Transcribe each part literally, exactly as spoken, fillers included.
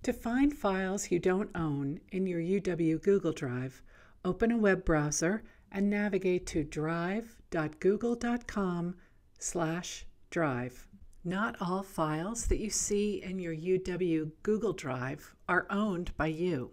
To find files you don't own in your U W Google Drive, open a web browser and navigate to drive dot google dot com slash drive. Not all files that you see in your U W Google Drive are owned by you.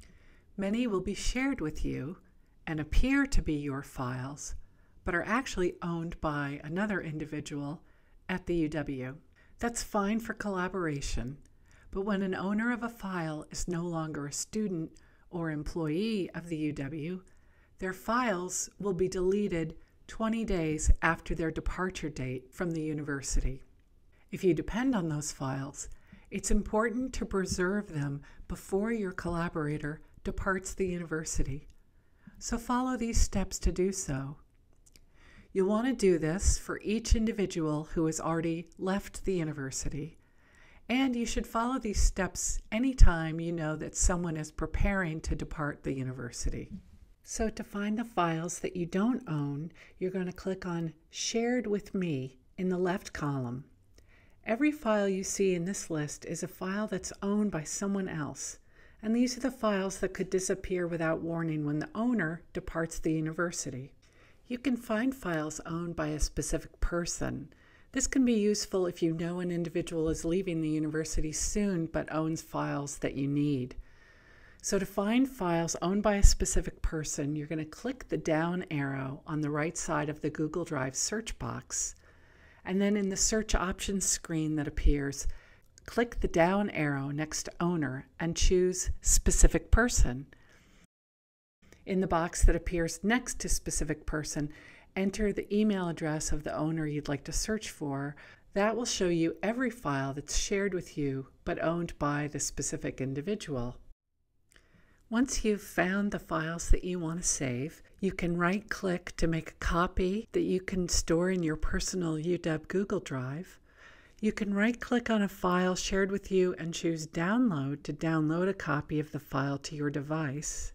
Many will be shared with you and appear to be your files, but are actually owned by another individual at the U W. That's fine for collaboration, but when an owner of a file is no longer a student or employee of the U W, their files will be deleted twenty days after their departure date from the university. If you depend on those files, it's important to preserve them before your collaborator departs the university. So follow these steps to do so. You'll want to do this for each individual who has already left the university, and you should follow these steps anytime you know that someone is preparing to depart the university. So to find the files that you don't own, you're going to click on Shared with Me in the left column. Every file you see in this list is a file that's owned by someone else, and these are the files that could disappear without warning when the owner departs the university. You can find files owned by a specific person. This can be useful if you know an individual is leaving the university soon but owns files that you need. So to find files owned by a specific person, you're going to click the down arrow on the right side of the Google Drive search box, and then in the search options screen that appears, click the down arrow next to Owner and choose Specific Person. In the box that appears next to Specific Person, enter the email address of the owner you'd like to search for. That will show you every file that's shared with you but owned by the specific individual. Once you've found the files that you want to save, you can right-click to make a copy that you can store in your personal U W Google Drive. You can right-click on a file shared with you and choose Download to download a copy of the file to your device.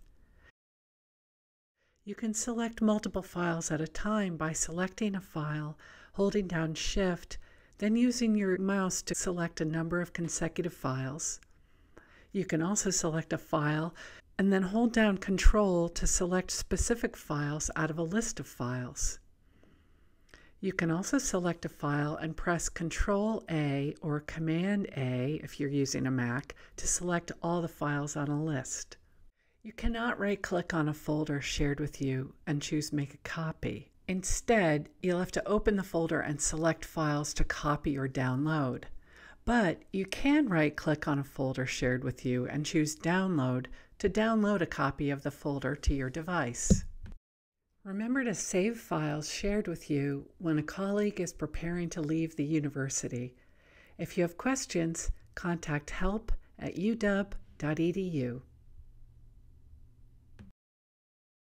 You can select multiple files at a time by selecting a file, holding down Shift, then using your mouse to select a number of consecutive files. You can also select a file and then hold down Control to select specific files out of a list of files. You can also select a file and press Control A or Command A if you're using a Mac to select all the files on a list. You cannot right-click on a folder shared with you and choose Make a Copy. Instead, you'll have to open the folder and select files to copy or download. But you can right-click on a folder shared with you and choose Download to download a copy of the folder to your device. Remember to save files shared with you when a colleague is preparing to leave the university. If you have questions, contact help at u w dot e d u.